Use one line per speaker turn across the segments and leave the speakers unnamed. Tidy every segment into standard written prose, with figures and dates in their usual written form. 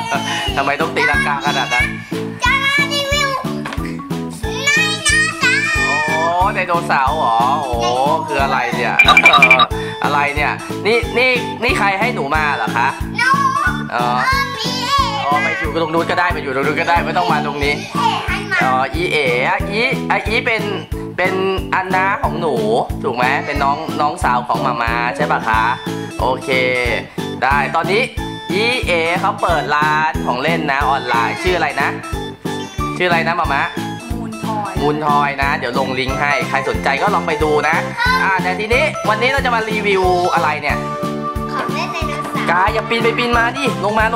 ทำไมต้องตีลังกาขนาดนั้น
จะมารีวิวไดโนเสาร์
ไดโนเสาร์เหรอโอ้คืออะไรเนี่ยอะไรเนี่ยนี่ใครให้หนูมาเหรอคะ
หนู
ไปอยู่ตรงนู้นก็ได้ไปอยู่ตรงนู้นก็ได้ไม่ต้องมาตรงนี้อีเอ๋อีเป็นอันน้าของหนูถูกไหมเป็นน้องสาวของมาม่าใช่ปะคะโอเคได้ตอนนี้อีเอ๋เขาเปิดร้านของเล่นนะออนไลน์ชื่ออะไรนะมาม่ามูนทอยนะเดี๋ยวลงลิงก์ให้ใครสนใจก็ลองไปดูนะแต่ทีนี้วันนี้เราจะมารีวิวอะไรเนี่ย
ของเล่นไดโนเสาร์
กายอย่าปีนมาดิลงมา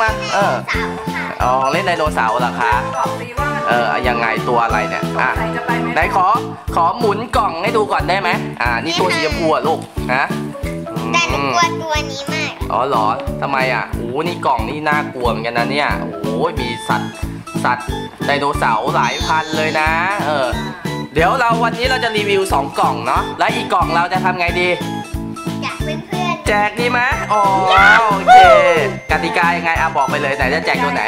ของเล่นไดโนเสาร์เหรอคะยังไงตัวอะไรเนี่ยไหนขอหมุนกล่องให้ดูก่อนได้ไหมนี่ตัวสีชมพูลูกนะ
แต่หนูกลัวตัวนี้มาก
เหรอทำไมนี่กล่องนี่น่ากลัวเหมือนกันนะเนี่ยมีสัตว์ไดโนเสาร์หลายพันเลยนะเดี๋ยววันนี้เราจะรีวิว2กล่องเนาะแล้วอีกกล่องเราจะทำไงดี
แจกเพื่อน
แจกดีไหมโอเคกติกายังไงบอกไปเลยไหนจะแจกตัวไหน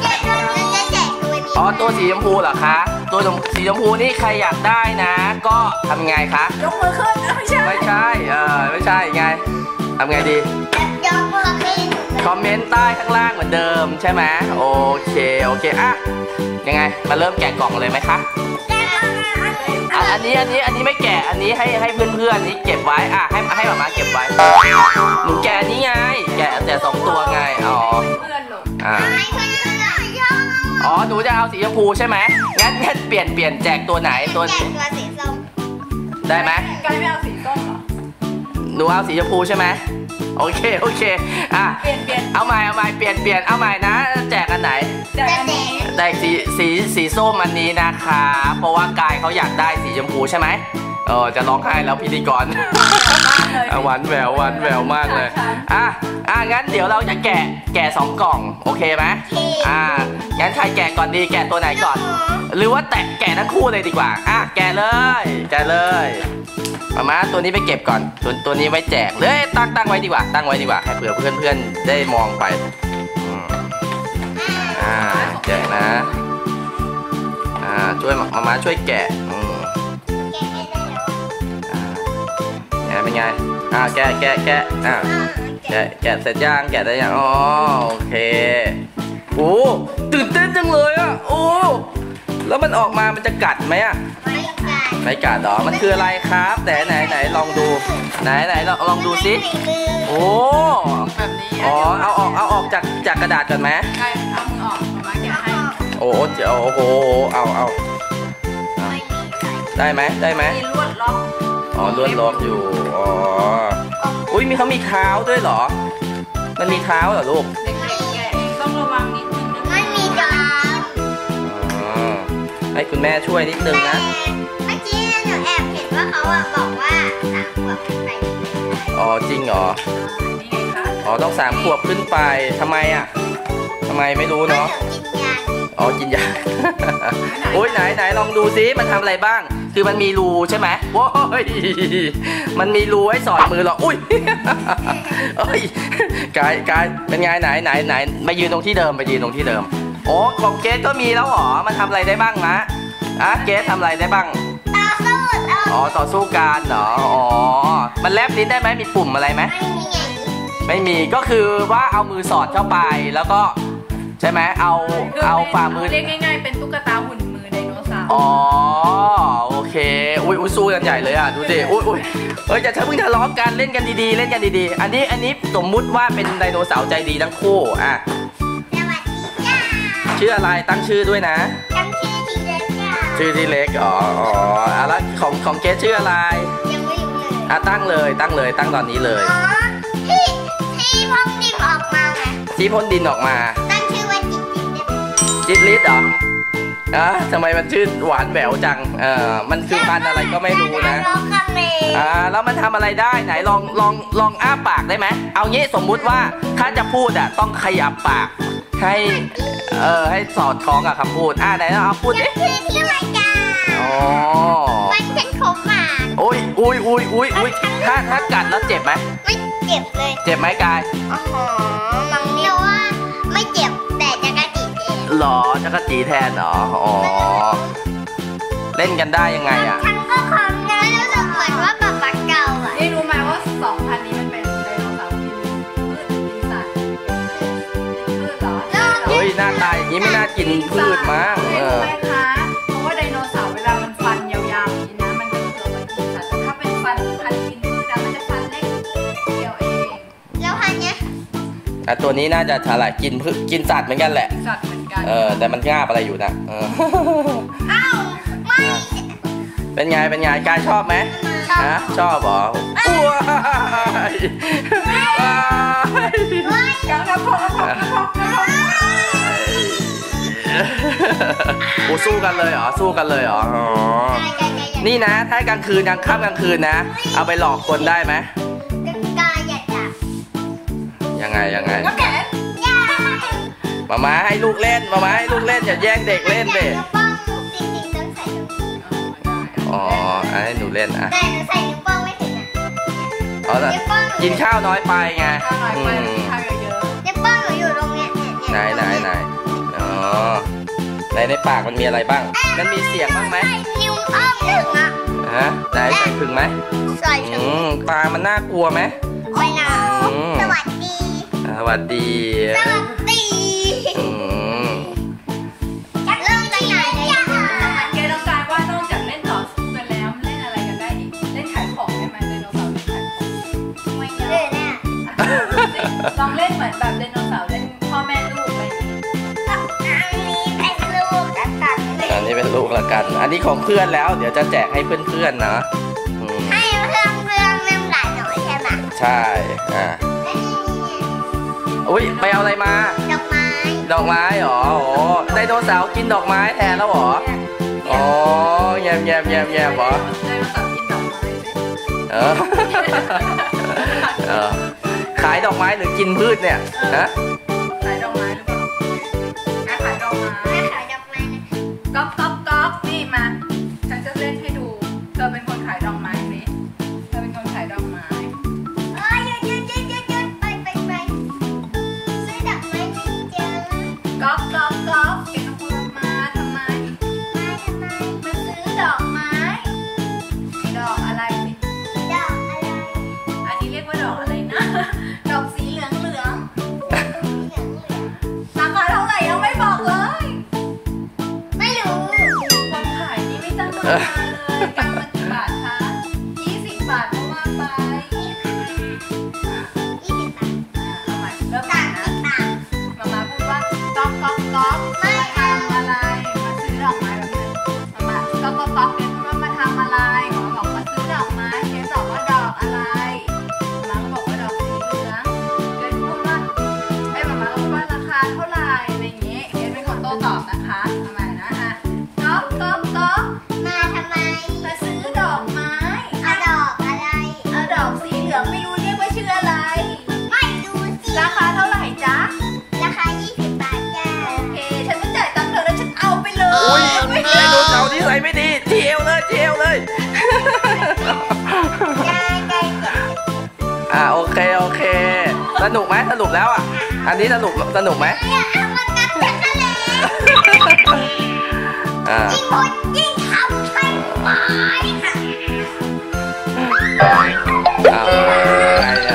ตัวสีชมพูเหรอคะตัวสีชมพูนี่ใครอยากได้นะก็ทำไงคะ
ยกมือขึ้น
ไม่ใช่ไงทำไงดี
ยกมือขึ้น
คอมเมนต์ใต้ข้างล่างเหมือนเดิมใช่ไหมโอเคยังไงมาเริ่มแกะกล่องเลยไหมคะอันนี้ไม่แกะอันนี้ให้เพื่อนๆนี่เก็บไว้ให้หมาเก็บไว้หนูแกะนี้ไงแกะแต่2ตัวไงหนูจะเอาสีชมพูใช่ไหมงั้นเปลี่ยนแจกตัวไหนตัว
สีส้ม
ได้ไหม
กายไม่เอาสีส้มเหรอ
หนูเอาสีชมพูใช่ไหมโอเคเปลี่ยนเอาใหม่เปลี่ยนเอาใหม่นะแจกอันไหน
แจกอันนี้
แจกสีส้มอันนี้นะคะเพราะว่ากายเขาอยากได้สีชมพูใช่ไหมจะร้องไห้แล้วพิธีกรหวานแหววมากเลยงั้นเดี๋ยวเราจะแกะ2กล่องโอเคไหมงั้นใครแกะก่อนดีแกะตัวไหนก่อนหรือว่าแกะทั้งคู่เลยดีกว่าแกะเลยมาตัวนี้ไปเก็บก่อนตัวนี้ไว้แจกเลยตั้งไว้ดีกว่าให้เผื่อเพื่อนได้มองไปแจกนะช่วยมาช่วยแกะเป็นไงแกะแกะเสร็จยังแกะได้ยังโอเคตื่นเต้นจังเลยแล้วมันออกมามันจะกัดไหมไม่กัดหรอมันคืออะไรครับแต่ไหนลองดูไหนลองดูสิ
แบบนี้
เอาออกจากกระดาษก่อนไหม
ใช่เอามือออกมาแกะให้
เอาได้ไหม
มีลวดล็อก
ลวดล็อกอยู่เขามีเท้าด้วยเหรอมันมีเท้าเหรอลูก
เด็กๆแกะต้องระวังนิดนึงนะ
ไม่มีดาว
ให้คุณแม่ช่วยนิดนึงนะ
เมื่อกี้หนูแอบเห็นว่าเขาบอกว่า3 ขวบขึ้นไป
จริงเหรอต้อง3 ขวบขึ้นไปทำไมไม่รู้เนาะกินยาไหนลองดูซิมันทำอะไรบ้างคือมันมีรูใช่ไหมว้ายมันมีรูให้สอดมือหรออุ้ยกายเป็นไงไหนมายืนตรงที่เดิมของเกสก็มีแล้วหรอมันทำอะไรได้บ้างนะเกสทำอะไรได้บ้างต่อสู้กันเหรอมันแลบลิ้นได้ไหมมีปุ่มอะไรไหมไม่มีก็คือว่าเอามือสอดเข้าไปแล้วก็ใช่ไหมเอาฝ่ามือ
เรียกง่ายๆเป็นตุ๊กตาหุ่นมือไดโนเสาร์
โอเคสู้กันใหญ่เลยดูดิจะเพิ่งทะเลาะกันเล่นกันดีอันนี้สมมุติว่าเป็นไดโนเสาร์ใจดีทั้งคู่ชื่ออะไรตั้งชื่อด้วยนะชื่อที่เล็กแล้วของเกสชื่ออะไร
ยังไม่รู้เลย
ตั้งเลยตั้งตอนนี้เลย
ที่พ่นดินออกมาไง
ที่พ่นดินออกมา
ตั้งชื่อว่า
จิตลิศเหรอทำไมมันชื่อหวานแหววจังมันคือพันธุ์อะไรก็ไม่รู้นะแล้วมันทำอะไรได้ไหนลองอ้าปากได้ไหมเอางี้สมมุติว่าถ้าจะพูดต้องขยับปากให้สอดคล้องกับคำพูดไหนเอาพูดดิ
ชื่ออะไรกันมันเป็นขมหวาน
อุ้ยถ้ากัดแล้วเจ็บไหม
ไม่เจ็บเลย
เจ็บไหมกาย
มังนี่ว่าไม่เจ็บ
เหรอจักรจีแทนเหรออ๋อเล่นกันได้ยังไงอ่ะ
ฉันก็คำนี้รู้สึกเหมือนว่าแบบปักเก่าอ่ะ
นี่รู้ไหมว่า2,000นี้มันเป็นไดโนเสาร์กินพืชกินสัตว์พืชเหรอ
เฮ้ยหน้าตาอย่างนี้ไม่น่ากินพืชมั้ง
รู้ไหมคะเพราะว่าไดโนเสาร์เวลามันฟันยาวๆอย่างนี้นะมันจะเกิดมันกินสัตว์แต่ถ้าเป็นฟันพันธุ์กินพืชนะมันจะฟันเล็กเดียวเอง
แล้วพันเนี้ย
ตัวนี้น่าจะอะไรกินสัตว์เหมือนกันแหละ
สัตว์เหมือนกัน
แต่มันงาบอะไรอยู่นะ
อ้าวไม่
เป็นไงกายชอบไหมฮะชอบเหรอว้ายว้าย
กระพก
โอ้สู้กันเลยเหรออ๋อนี่นะถ้ากลางคืนกลางค่ำกลางคืนนะเอาไปหลอกคนได้ไหม
กายอยากจับ
ยังไง
น้ำแข็ง
ยาย
มาให้ลูกเล่นอย่าแย่งเด็กเล่นเด็ก
นิ้วโป้งจริงๆต้องใส่ตรงนี้
อ๋อให้หนูเล่นอ่ะ
แต่หนูใส่นิ้วโป้งไม่ถึงอ่ะ
อ๋อกินข้าวน้อยไปไง
ข้าวน้อยไปข้าวเยอะ
นิ้วโป้งหนูอยู่ตรงเนี้ยเนี่ย
ไหนอ๋อในปากมันมีอะไรบ้างมันมีเสียงบ้างไหม
นิ้วโป้งถึงอ่ะ
ฮะไหนใส่ถึงไหม
ใส่ถึง
ตามันน่ากลัวไหม
ไม่หนาวสวัสดี
สวัสดี
สวัสดี
อืม
เริ่มไปไหนเลยอ่ะ
ๆแกต้องการว่านอกจากเล่นต่อสู้กันแล้วเล่นอะไรกันได้อีกเล่นขายของได้ไหมไดโนเสาร์เล่นขายของ
ไม่เยอะเนี่ย
ลองเล่นเหมือนแบบไดโนเสาร์เล่นพ่อแม่ลูกอะไรอย่างนี้
อันนี้เป็นลูกกันตัดเลย
อันนี้เป็นลูกละกัน อันนี้ของเพื่อนแล้วเดี๋ยวจะแจกให้เพื่อนๆนะ
ให้เพื่อนเริ่มหลายหน่อยใช่ไหม
ใช่อุ้ยไปเอาอะไรมา
ดอกไม้
เหรอโอ้ไดโนเสาร์กินดอกไม้แทนแล้วเหรออ๋อแยมเหรอ
ไดโนเสาร์กินดอกไม้
ขายดอกไม้หรือกินพืชเนี่ยฮะ
ขายดอกไม้หรือเปล่าขายดอกไม้
ขายดอกไม้นะ
ก๊อฟนี่มาฉันจะเล่นให้ดูเธอเป็นคนขายดอกไม้สิเธอเป็นคนขายดอกไม้
หยุดไปซื้อดอกไม้ไม่เจอ
ก๊อฟแกต้องพูดมาทำไมมาซื้อดอกไม้ดอกอะไรสิ
ดอกอะไร
อันนี้เรียกว่าดอกอะไรนะ ดอกสีเหลืองราคาเท่าไหร่ยังไม่บอกเลย
ไม่รู้
คนขายนี่ไม่ตั้งราคาเลยกำมากี่บาทคะ20 บาทก็ว่าไป
20 บาท
เอาใหม่เริ่มใหม่นะ
30 บาท
มาพูดว่าก๊อกมาทำอะไรมาซื้อดอกไม้แบบนี้มาก๊อกเกดพูดว่ามาทำอะไรหมอบอกมาซื้อดอกไม้เกดบอกว่าดอกอะไรมาก็บอกว่าดอกสีเหลืองเกดพูดว่ามาก็พูดว่าราคาเท่าไหร่อะไรอย่างเงี้ยเกดเป็นคนโต้ตอบนะคะทำไมนะก๊อก
มาทำไม
มาซื้อดอกไม้
เอาดอกอะไร
เอาดอกสีเหลืองไม่รู้เรียกว่าชื่ออะไร
ไม่รู้สิ
ราคาเท่าไหร่จ๊ะ
ราคา 20 บาทจ้า
โอเคฉันจะจ่ายตังค์เธอแล้วฉันเอาไปเลย
อุ้ยไดโนเสาร์ที่ใส่ไม่ดีเจียวเลย
ยายใจเจ็บ
โอเคสนุกไหมสรุปแล้วอ่ะอันนี้สนุกไหม
อย่าเอามันงับฉันเลย ยิ่งพูดยิ่งทำให้หายค่ะ
อะไรเนี่ย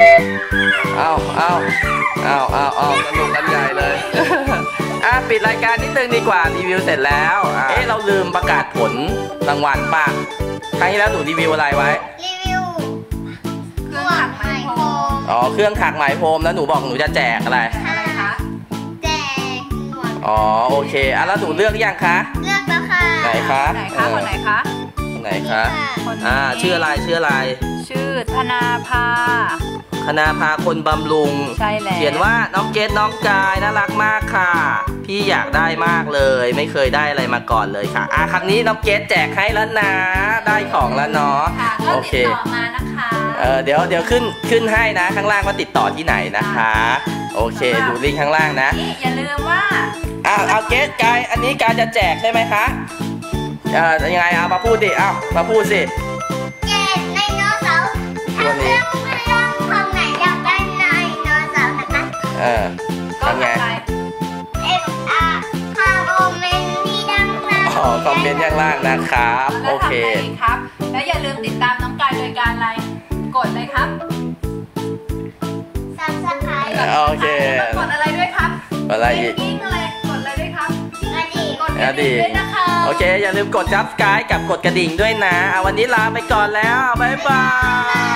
เอาสนุกกันใหญ่เลย ปิดรายการนิดนึงดีกว่ารีวิวเสร็จแล้วเราลืมประกาศผลรางวัลป่ะครั้งที่แล้วหนูรีวิวอะไรไว้
รีวิว
เครื่องถักไหมพรม
อ๋อเครื่องถักไหมพรมแล้วหนูบอกหนูจะแจกอะไร
อะไรคะ
แจกหมวก
อ๋อโอเคแล้วหนูเลือกยังคะ
เลือกแล้วค่ะ
ไหนคะ
คนไหนคะ
ไหนคะ
คนนี้
ชื่ออะไร
ชื่อธนาภา
คณาพาคนบำรุง
ใช่แล้ว
เขียนว่าน้องเกดน้องกายน่ารักมากค่ะ พี่อยากได้มากเลย ไม่เคยได้อะไรมาก่อนเลยค่ะครั้งนี้น้องเกดแจกให้แล้วนะ ได้ของแล้วเนาะ
ค่ะก็
โอเค
ติดต่อมานะคะ
เดี๋ยวขึ้นให้นะข้างล่างว่าติดต่อที่ไหนนะคะ โอเคดูลิงก์ข้างล่างนะ
นี่อย่าลืมว่า
เอาเกดกายอันนี้การจะแจกใช่ไหมคะยังไงมาพูดดิมาพูดสิ
แจกไดโนเสาร์ถ้าเพื่อนคนไหนอยากได้ไดโนเสาร์นะคะ
ก็
ทำไง
อะไร
FR
คอมเมนต์ข้างล่างนะครับ
แล้ว
โอเค
ทำอะไรอีกครับ และอย่าลืมติดตามน้องกายโดยการอะไรกดเลยครับ
Subscribe
โอเค
กดอะไรด้วยครับ
อะไรอีก
กิ้งอะไรกดอะไรด้วยครับ
กระดิ่ง
กดกระดิ่งด้วยนะคะ
โอเค อย่าลืมกด Subscribe กับกดกระดิ่งด้วยนะวันนี้ลาไปก่อนแล้วบ๊ายบาย